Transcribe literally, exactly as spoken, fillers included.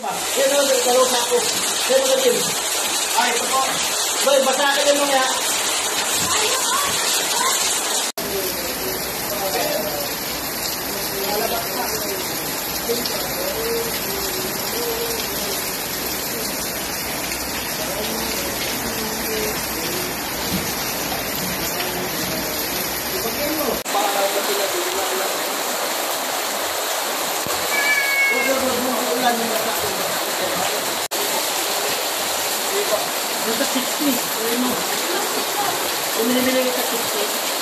Yan o, dalaw sa ako. Yan o, din. Ay, ito po. Boy, basa ka din mo nga. Nasa sixty. Ano mo? Kung nilibili kita sixty.